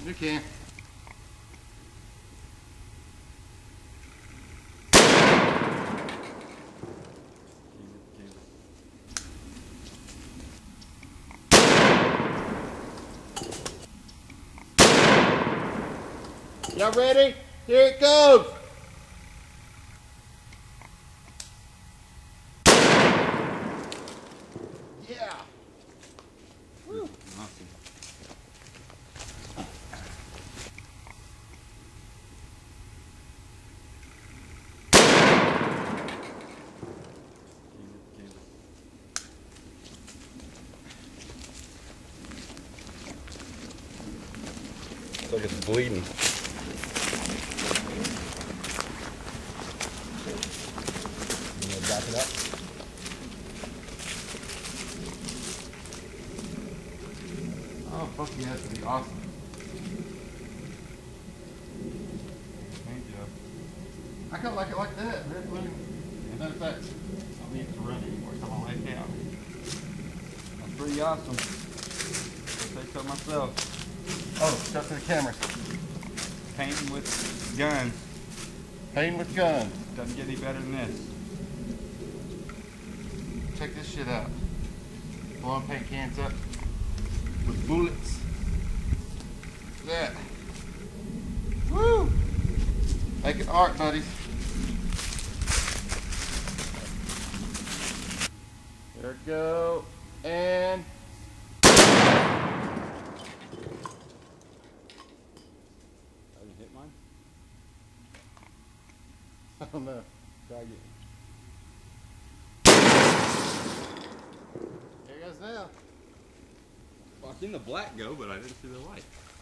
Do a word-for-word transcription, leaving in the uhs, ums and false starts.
You can. Y'all ready? Here it goes. Yeah. Woo. Awesome. Looks like it's bleeding. You gonna back it up? Oh, fuck yeah, that's gonna be awesome. Paint job. I kind of like it like that. Red blue. Matter of fact, I don't need it to run anymore, so I'm gonna lay it down. That's pretty awesome. I say so myself. oh, stuff to the cameras. Painting with guns. Painting with guns. Doesn't get any better than this. Check this shit out. Blowing paint cans up with bullets. Look at that. Woo! Making art, buddies. There we go. And Oh, you hit mine? I don't know. Try again. There it goes now. Well, I seen the black go, but I didn't see the light.